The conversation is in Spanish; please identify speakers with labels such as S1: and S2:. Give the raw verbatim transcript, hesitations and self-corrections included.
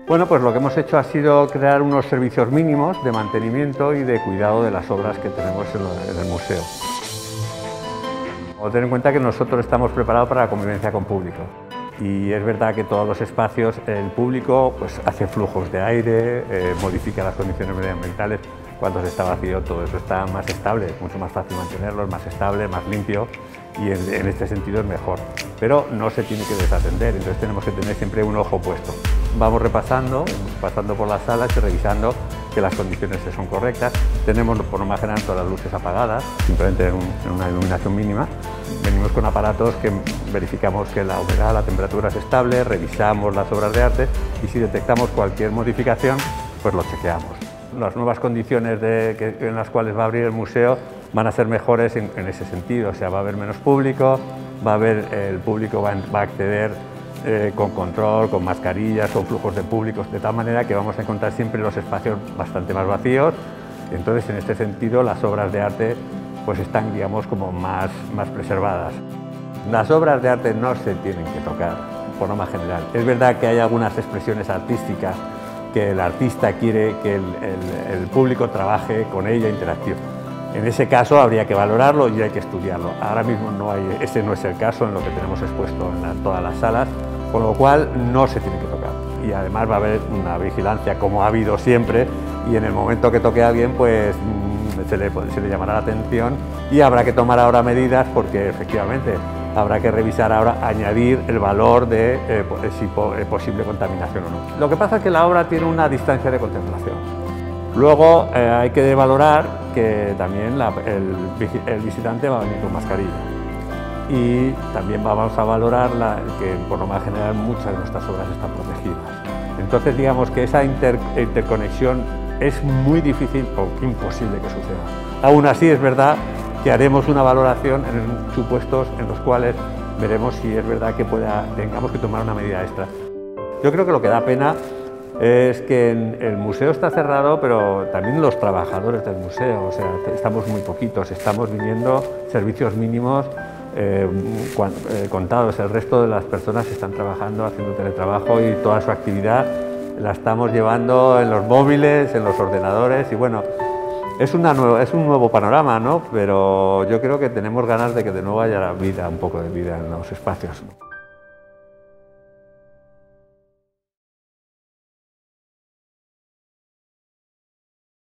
S1: Bueno, pues lo que hemos hecho ha sido crear unos servicios mínimos de mantenimiento y de cuidado de las obras que tenemos en el museo. Ten en cuenta que nosotros estamos preparados para la convivencia con público. Y es verdad que todos los espacios, el público pues, hace flujos de aire, eh, modifica las condiciones medioambientales. Cuando se está vacío todo eso está más estable, es mucho más fácil mantenerlo, es más estable, más limpio y en, en este sentido es mejor. Pero no se tiene que desatender, entonces tenemos que tener siempre un ojo puesto. Vamos repasando, pasando por las salas y revisando que las condiciones son correctas. Tenemos por norma general todas las luces apagadas, simplemente en, un, en una iluminación mínima. Venimos con aparatos que verificamos que la humedad, la temperatura es estable, revisamos las obras de arte y si detectamos cualquier modificación, pues lo chequeamos. Las nuevas condiciones de, que, en las cuales va a abrir el museo van a ser mejores en, en ese sentido, o sea, va a haber menos público, va a haber, el público va, va a acceder eh, con control, con mascarillas, con flujos de públicos, de tal manera que vamos a encontrar siempre los espacios bastante más vacíos. Entonces, en este sentido, las obras de arte pues están, digamos, como más, más preservadas. Las obras de arte no se tienen que tocar, por norma general. Es verdad que hay algunas expresiones artísticas que el artista quiere que el, el, el público trabaje con ella, interactivo. En ese caso habría que valorarlo y hay que estudiarlo. Ahora mismo no hay, ese no es el caso en lo que tenemos expuesto en la, todas las salas, con lo cual no se tiene que tocar. Y además va a haber una vigilancia como ha habido siempre y en el momento que toque a alguien pues se le, se le llamará la atención y habrá que tomar ahora medidas porque efectivamente habrá que revisar ahora, añadir el valor de eh, si po eh, posible contaminación o no. Lo que pasa es que la obra tiene una distancia de contemplación. Luego eh, hay que valorar que también la, el, el visitante va a venir con mascarilla. Y también vamos a valorar la, que por norma general muchas de nuestras obras están protegidas. Entonces digamos que esa inter, interconexión es muy difícil o imposible que suceda. Aún así es verdad que haremos una valoración en supuestos en los cuales veremos si es verdad que pueda, tengamos que tomar una medida extra. Yo creo que lo que da pena es que el museo está cerrado, pero también los trabajadores del museo, o sea, estamos muy poquitos, estamos viniendo servicios mínimos eh, contados, el resto de las personas están trabajando, haciendo teletrabajo y toda su actividad la estamos llevando en los móviles, en los ordenadores y bueno, es, una nueva, es un nuevo panorama, ¿no? Pero yo creo que tenemos ganas de que de nuevo haya vida, un poco de vida en los espacios.